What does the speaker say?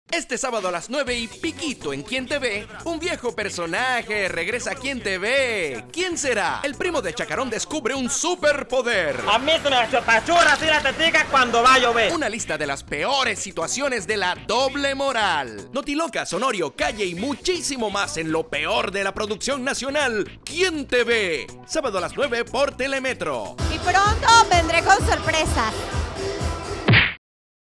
Este sábado a las 9 y piquito en Quién te ve, un viejo personaje regresa a Quién te ve. ¿Quién será? El primo de Chacarón descubre un superpoder. A mí se me chupachurra así la tetica cuando va a llover. Una lista de las peores situaciones de la doble moral. Notiloca, Sonorio, Calle y muchísimo más en lo peor de la producción nacional. ¿Quién te ve? Sábado a las 9 por Telemetro. Y pronto vendré con sorpresas.